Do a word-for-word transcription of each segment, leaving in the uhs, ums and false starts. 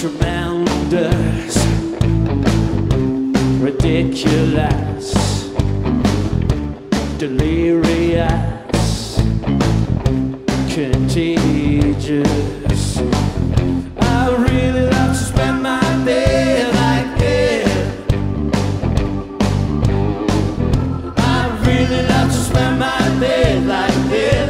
tremendous, ridiculous, delirious, contagious. I really love to spend my day like this. I really love to spend my day like this.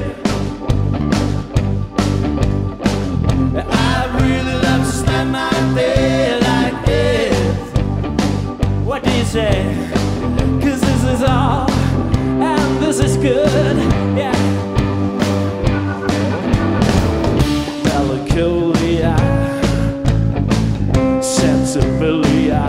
I really love to spend my day like this. What do you say? 'Cause this is all, and this is good, yeah. Melancholia, sensibilia,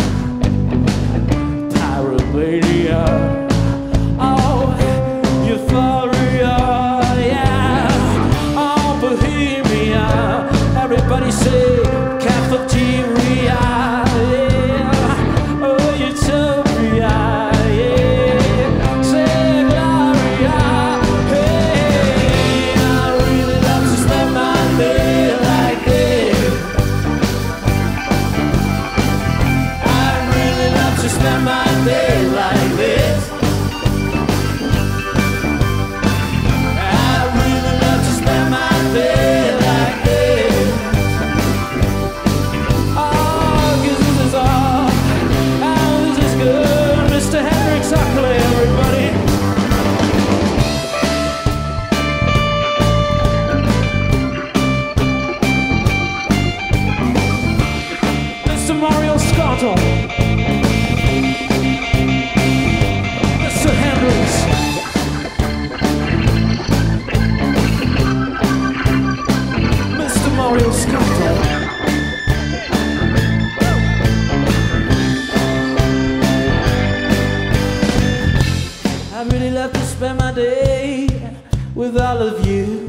pyromania, oh, euphoria, yeah, oh, bohemia. Everybody say cafeteria, yeah, oh, utopia, yeah, say gloria, hey. I really love to spend my day like this. I really love to spend my day like this. I really love to spend my day like this. Oh, 'cause this is all, oh, this is good. Mister Hendrix Huxley, everybody. Mister Mario Scotto, Mister Hendrix, Mister Mario Scotto. I really love to spend my day with all of you.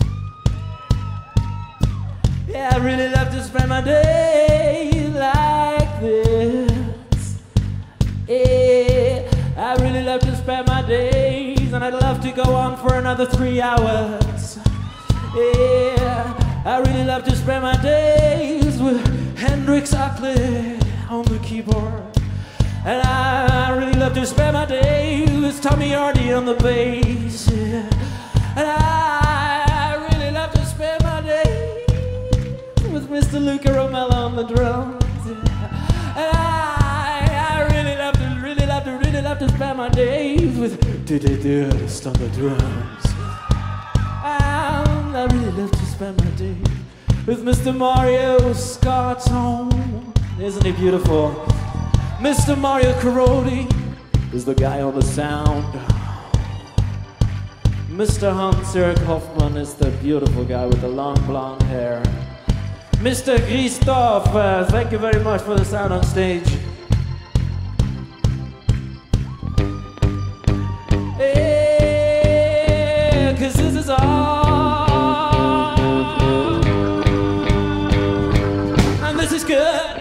Yeah, I really love to spend my day like this. Yeah, I really love to spend my days, and I'd love to go on for another three hours. Yeah, I really love to spend my days with Hendrix Huxley on the keyboard. And I, I really love to spend my days with Tommy Hardy on the bass. Yeah. And I, I really love to spend my days with Mister Luca Romero on the drums. Yeah. And I, I really love to, really love to, really love to spend my days with Diddy Dust on the drums. And I really love to spend my days with Mister Mario Scotto. Isn't he beautiful? Mister Mario Carodi is the guy on the sound. Mister Hans-Erik Hoffman is the beautiful guy with the long blonde hair. Mister Christoph, uh, thank you very much for the sound on stage. Yeah, 'cause this is all, and this is good.